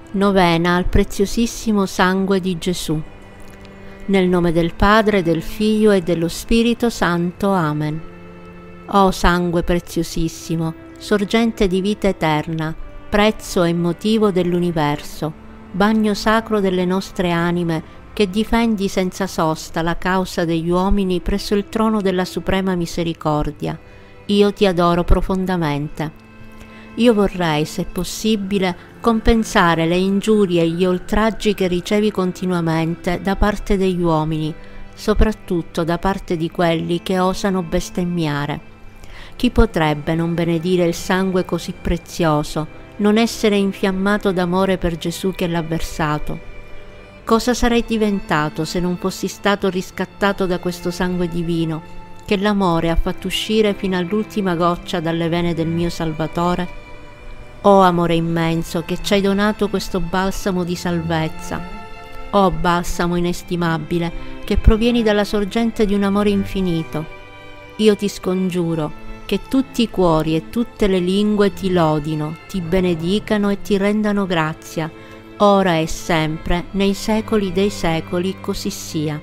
Novena al preziosissimo sangue di Gesù. Nel nome del Padre, del Figlio e dello Spirito Santo. Amen. O sangue preziosissimo, sorgente di vita eterna, prezzo e motivo dell'universo, bagno sacro delle nostre anime, che difendi senza sosta la causa degli uomini presso il trono della suprema misericordia, io ti adoro profondamente. Io vorrei, se possibile, compensare le ingiurie e gli oltraggi che ricevi continuamente da parte degli uomini, soprattutto da parte di quelli che osano bestemmiare. Chi potrebbe non benedire il sangue così prezioso, non essere infiammato d'amore per Gesù che l'ha versato? Cosa sarei diventato se non fossi stato riscattato da questo sangue divino, che l'amore ha fatto uscire fino all'ultima goccia dalle vene del mio Salvatore? Oh amore immenso, che ci hai donato questo balsamo di salvezza. Oh balsamo inestimabile, che provieni dalla sorgente di un amore infinito. Io ti scongiuro che tutti i cuori e tutte le lingue ti lodino, ti benedicano e ti rendano grazia, ora e sempre, nei secoli dei secoli, così sia.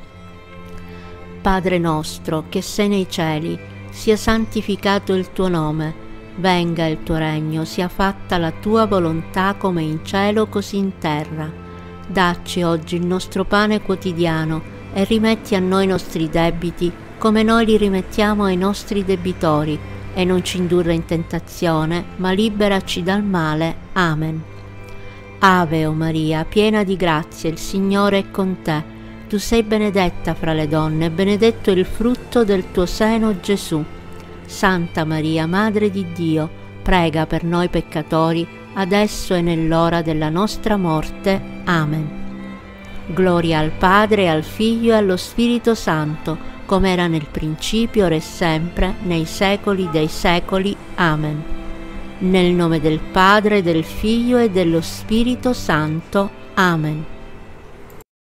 Padre nostro, che sei nei cieli, sia santificato il tuo nome. Venga il tuo regno, sia fatta la tua volontà come in cielo così in terra. Dacci oggi il nostro pane quotidiano e rimetti a noi i nostri debiti come noi li rimettiamo ai nostri debitori, e non ci indurre in tentazione, ma liberaci dal male. Amen. Ave o Maria, piena di grazia, il Signore è con te. Tu sei benedetta fra le donne, e benedetto il frutto del tuo seno, Gesù. Santa Maria, Madre di Dio, prega per noi peccatori, adesso e nell'ora della nostra morte. Amen. Gloria al Padre, al Figlio e allo Spirito Santo, come era nel principio, ora e sempre, nei secoli dei secoli. Amen. Nel nome del Padre, del Figlio e dello Spirito Santo. Amen.